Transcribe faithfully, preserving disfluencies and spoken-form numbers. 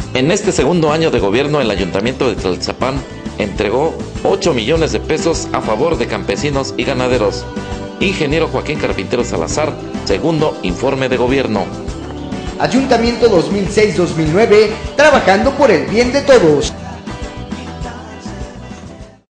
En este segundo año de gobierno, el Ayuntamiento de Tlaltizapán entregó ocho millones de pesos a favor de campesinos y ganaderos. Ingeniero Joaquín Carpintero Salazar, segundo informe de gobierno. Ayuntamiento dos mil seis dos mil nueve, trabajando por el bien de todos.